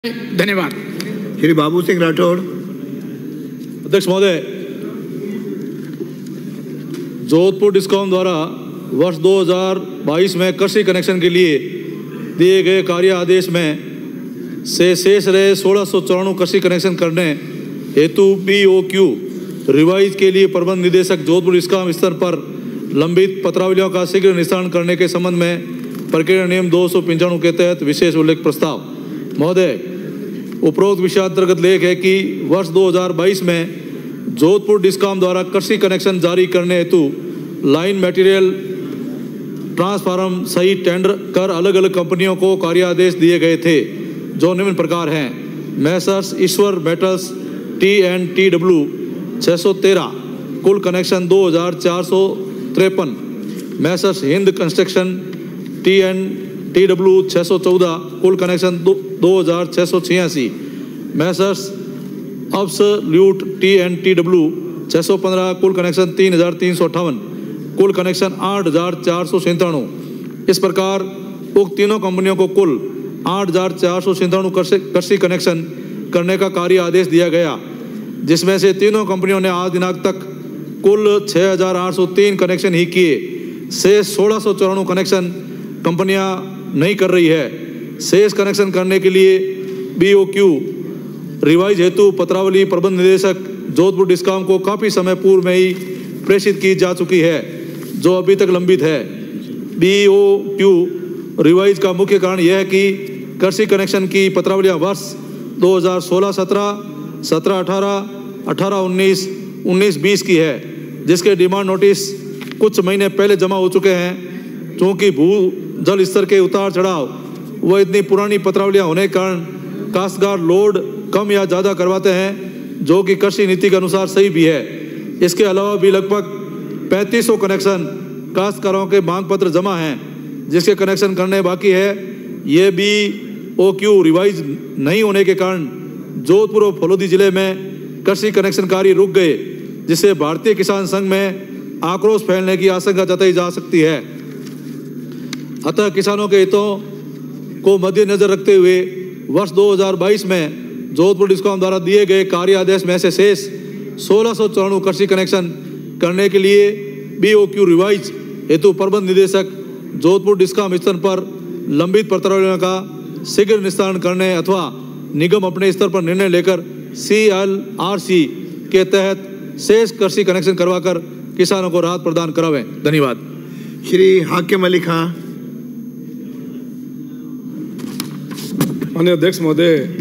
धन्यवाद। श्री बाबू सिंह राठौड़। अध्यक्ष महोदय, जोधपुर डिस्कॉम द्वारा वर्ष 2022 में कृषि कनेक्शन के लिए दिए गए कार्य आदेश में से शेष रहे 1694 कृषि कनेक्शन करने हेतु BOQ रिवाइज के लिए प्रबंध निदेशक जोधपुर डिस्कॉम स्तर पर लंबित पत्रावलियों का शीघ्र निस्तारण करने के संबंध में प्रक्रिया नियम 295 के तहत विशेष उल्लेख प्रस्ताव। महोदय, उपरोक्त विषयान्तर्गत लेख है कि वर्ष 2022 में जोधपुर डिस्कॉम द्वारा कृषि कनेक्शन जारी करने हेतु लाइन मटेरियल ट्रांसफार्मर सहित टेंडर कर अलग अलग कंपनियों को कार्यादेश दिए गए थे, जो निम्न प्रकार हैं। मैसर्स ईश्वर मेटल्स TNTW 613 कुल connection 2453। Messrs Hind construction TNTW 614 कुल कनेक्शन 2686। मैसर्स अब्सोल्यूट TNTW 615 कुल कनेक्शन 3358, कुल कनेक्शन 8497। इस प्रकार उक्त तीनों कंपनियों को कुल 8497 कृषि कनेक्शन करने का कार्य आदेश दिया गया, जिसमें से तीनों कंपनियों ने आज दिनांक तक कुल 6803 कनेक्शन ही किए। शेष 1694 कनेक्शन कंपनियां नहीं कर रही है। शेष कनेक्शन करने के लिए BOQ रिवाइज हेतु पत्रावली प्रबंध निदेशक जोधपुर डिस्कॉम को काफ़ी समय पूर्व में ही प्रेषित की जा चुकी है, जो अभी तक लंबित है। BOQ रिवाइज का मुख्य कारण यह है कि कृषि कनेक्शन की पत्रावलियाँ वर्ष 2016-17, 17-18, 18-19, 19-20 की है, जिसके डिमांड नोटिस कुछ महीने पहले जमा हो चुके हैं। क्योंकि भू जल स्तर के उतार चढ़ाव व इतनी पुरानी पत्रावलियाँ होने के कारण काश्तकार लोड कम या ज़्यादा करवाते हैं, जो कि कृषि नीति के अनुसार सही भी है। इसके अलावा भी लगभग 3500 कनेक्शन काश्तकारों के मांग पत्र जमा हैं, जिसके कनेक्शन करने बाकी है। ये BOQ रिवाइज नहीं होने के कारण जोधपुर और फलोदी जिले में कृषि कनेक्शन कार्य रुक गए, जिससे भारतीय किसान संघ में आक्रोश फैलने की आशंका जताई जा सकती है। अतः किसानों के हितों को मद्देनजर रखते हुए वर्ष 2022 में जोधपुर डिस्कॉम द्वारा दिए गए कार्य आदेश में से शेष 1694 कृषि कनेक्शन करने के लिए BOQ रिवाइज हेतु प्रबंध निदेशक जोधपुर डिस्कॉम स्तर पर लंबित पत्रावलियों का शीघ्र निस्तारण करने अथवा निगम अपने स्तर पर निर्णय लेकर CLRC के तहत शेष कृषि कनेक्शन करवाकर किसानों को राहत प्रदान करावें। धन्यवाद। श्री हाकिम अली खां। माननीय अध्यक्ष महोदय,